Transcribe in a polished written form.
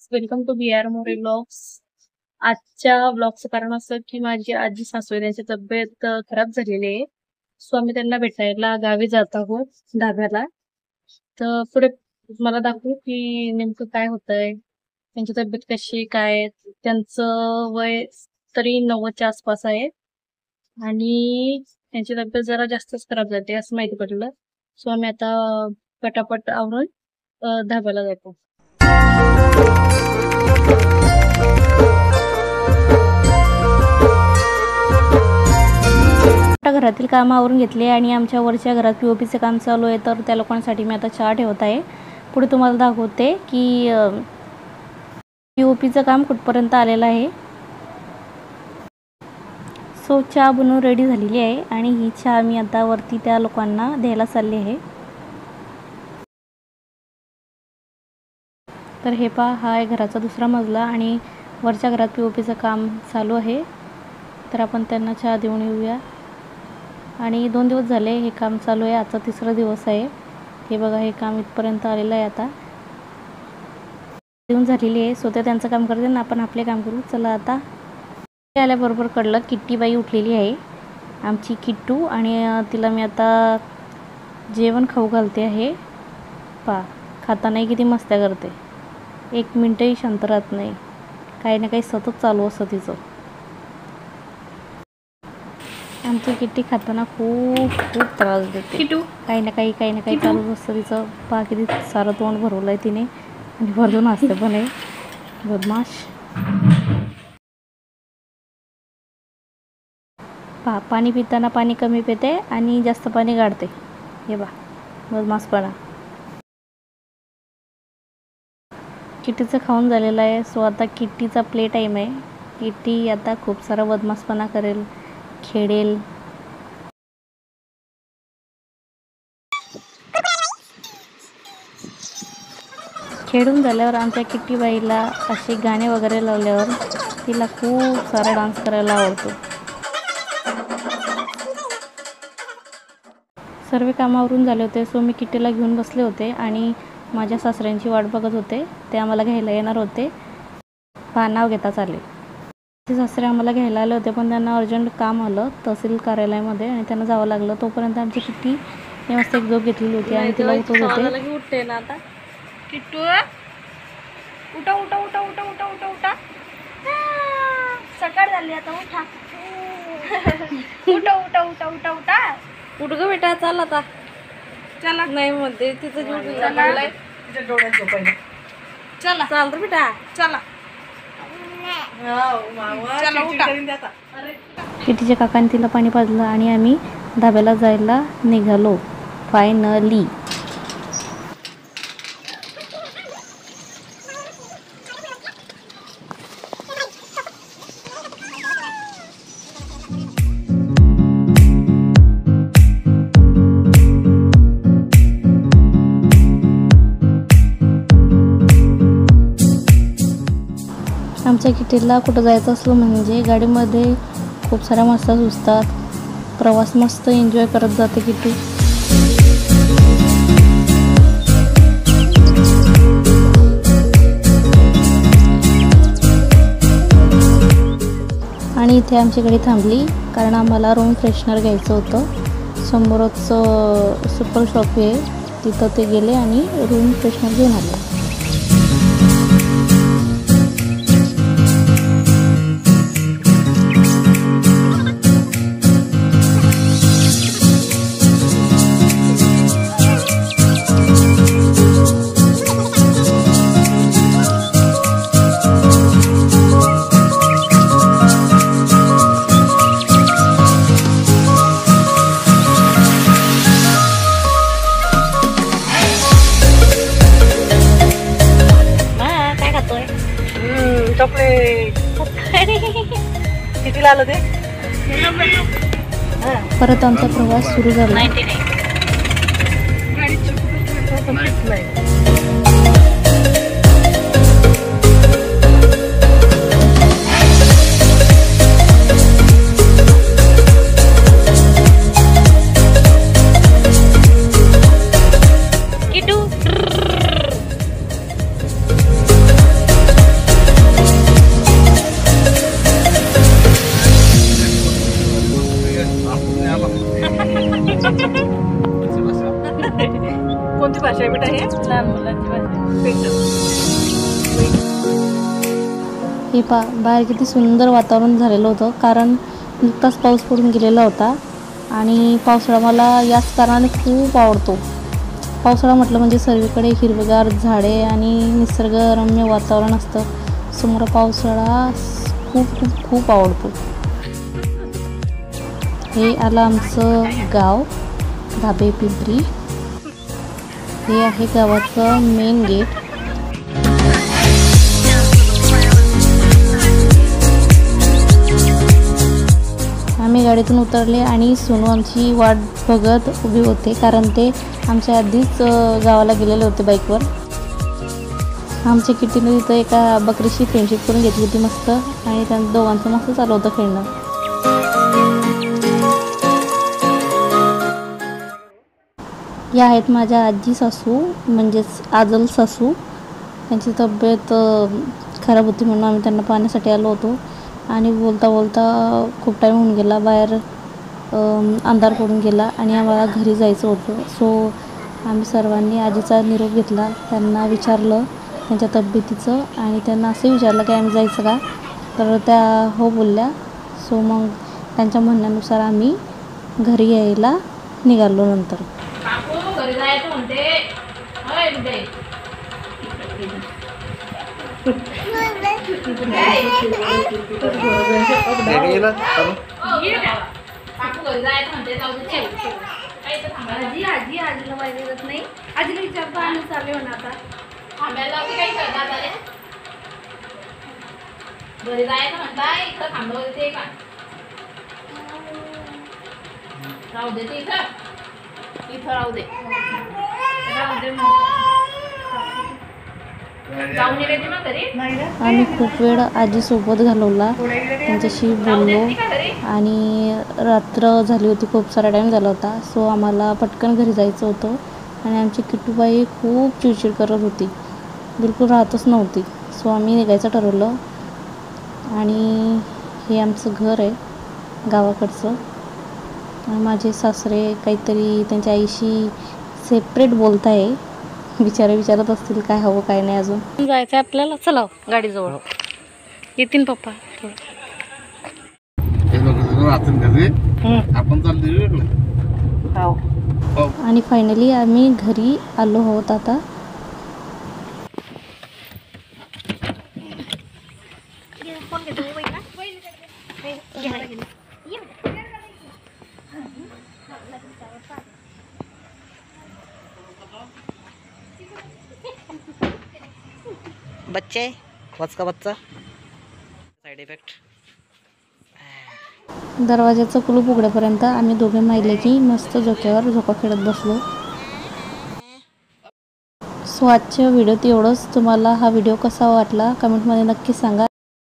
Welcome to BR More blogs. आजच्या ब्लॉगचं कारण असं की माझी आजी सासू त्यांची तब्येत खराब झालेली आहे. सो आम्ही त्यांना भेटायला गावी जात आहोत धाब्याला. तर पुढे मला दाखवू की नेमकं काय होतंय, त्यांची तब्येत कशी काय. त्यांचं वय तरी 90च्या आसपास आहे आणि त्यांची तब्येत जरा जास्तच खराब झाली असं माहिती पडलं. सो आम्ही आता पटापट आवरून धाब्याला जातो. घरातील काम आवरून घेतले आणि आमच्या वरच्या घरात POPचं काम चालू आहे. तर त्या लोकांसाठी मी आता चहा ठेवत आहे. पुढे तुम्हाला दाखवते की POPचं काम कुठपर्यंत आलेलं आहे. सो चहा बनवून रेडी झालेली आहे आणि ही चहा मी आता वरती त्या लोकांना द्यायला चालली आहे. तर हे पहा, हा आहे घराचा दुसरा मजला आणि वरच्या घरात POPचं काम चालू आहे. तर आपण त्यांना चहा देऊन येऊया. आणि 2 दिवस झाले हे काम चालू आहे. आजचा 3रा दिवस आहे. हे बघा, हे काम इथपर्यंत आलेलं आहे. आता देऊन झालेली आहे. स्वतः त्यांचं काम करते ना, आपण आपले काम करू. चला आता आल्याबरोबर कळलं किट्टीबाई उठलेली आहे, आमची किट्टू. आणि तिला मी आता जेवण खाऊ घालते आहे. खातानाही किती मस्त्या करते, 1 मिनटही शांत राहत नाही. काही ना काही सतत चालू असतं तिचं. आमची किट्टी खाताना खूप त्रास देते. काही ना काही चालूच असतं तिचं. किती सारं तोंड भरवलं आहे तिने आणि भरधून असते पण आहे बदमाश. पाणी पिताना पाणी कमी पिते आणि जास्त पाणी गाळते. हे बदमाशपणा. किट्टीचं खाऊन झालेलं आहे. सो आता किट्टीचा प्ले टाईम आहे. किट्टी आता खूप सारा बदमाशपणा करेल, खेळेल. खेळून झाल्यावर आमच्या किट्टीबाईला असे गाणे वगैरे लावल्यावर तिला खूप सारा डान्स करायला आवडतो. सर्व कामावरून झाले होते. सो मी किट्टीला घेऊन बसले होते आणि माझ्या सासऱ्यांची वाट बघत होते. ते आम्हाला घ्यायला येणार होते. नाव घेताच आले. ते सासरे आम्हाला घ्यायला आले होते, पण त्यांना अर्जंट काम आलं तहसील कार्यालयामध्ये आणि त्यांना जावं लागलं. तोपर्यंत आमची किट्टी हे मस्त एक झोप घेतलेली होती आणि तिला उठवत होते. उठते ना आता किट्टू, उठा उठा उठा उठा उठा उठा उठा. सकाळ झाली आता, उठा. उठा उठा उठा उठा उठा. उठ ग बेटा, चाल आता. चला. नाही म्हणते तिचं जीव लागलाय तिच्या डोळ्यात झोपायला. चला चाल रे बेटा, चला. किट्टीच्या काकाने तिला पाणी पाजलं आणि आम्ही धाब्याला जायला निघालो फायनली. आमच्या किट्टीला कुठं जायचं असलं म्हणजे गाडीमध्ये खूप साऱ्या मस्ता सुचतात. प्रवास मस्त एन्जॉय करत जाते किट्टी. आणि इथे आमची गाडी थांबली कारण आम्हाला रूम फ्रेशनर घ्यायचं होतं. समोरच सुपर शॉप आहे, तिथं ते गेले आणि रूम फ्रेशनर घेऊन आले. कितीला आलं ते? परत आमचा प्रवास सुरू झाला. हे बाहेर किती सुंदर वातावरण झालेलं होतं, कारण नुकताच पाऊस पडून गेलेला होता आणि पावसाळा मला याच कारणाने खूप आवडतो. पावसाळा म्हटलं म्हणजे सर्वीकडे हिरवेगार झाडे आणि निसर्गरम्य वातावरण असतं. समोर पावसाळा खूप खूप खूप आवडतो. हे आलं आमचं गाव धाबे पिंपरी. हे आहे गावाचं मेन गेट. आम्ही गाडीतून उतरले आणि सोनू आमची वाट बघत उभी होते, कारण ते आमच्या आधीच गावाला गेलेले होते बाईकवर. आमच्या किट्टीने तिथं एका बकरीशी फ्रेंडशिप करून घेतली होती मस्त, आणि त्या दोघांचं मस्त चालू होतं खेळणं. या आहेत माझ्या आजी सासू, म्हणजेच आजल सासू. त्यांची तब्येत खराब होती म्हणून आम्ही त्यांना पाहण्यासाठी आलो होतो. आणि बोलता बोलता खूप टाईम होऊन गेला, बाहेर अंधार पडून गेला आणि आम्हाला घरी जायचं होतं. सो आम्ही सर्वांनी आजीचा निरोप घेतला, त्यांना विचारलं त्यांच्या तब्येतीचं आणि त्यांना असं विचारलं की आम्ही जायचं का, तर त्या हो बोलल्या. सो मग त्यांच्या म्हणण्यानुसार आम्ही घरी यायला निघालो. नंतर आजीला माहिती देत नाही. आजीला विचारतो आम्ही चालले म्हणा आता घरी जायचं म्हणताय, इथं थांबलं होते का? राहू दे ते इथं राहू दे आम्ही खूप वेळ आजीसोबत घालवला, त्यांच्याशी बोललो आणि रात्र झाली होती, खूप सारा टाईम झाला होता. सो आम्हाला पटकन घरी जायचं होतं आणि आमची किट्टूबाई खूप चिडचिड करत होती, बिलकुल राहतच नव्हती. सो आम्ही निघायचं ठरवलं. आणि हे आमचं घर आहे गावाकडचं. माझे सासरे काहीतरी त्यांच्या आईशी सेपरेट बोलत आहे, विचारत असतील काय हवं काय नाही. अजून जायचं आहे आपल्याला, चला गाडीजवळ येतील पप्पा. आणि फायनली आम्ही घरी आलो आहोत आता. बच्चे वच का बच्चा साइड इफेक्ट. दरवाजाचं कुलूप उघडेपर्यंत आम्ही दोघे माहिले की मस्त झोक्यावर झोपा खेळत बसलो. सो आजच्या व्हिडिओत एवढंच. तुम्हाला हा व्हिडिओ कसा वाटला कमेंटमध्ये नक्की सांगा.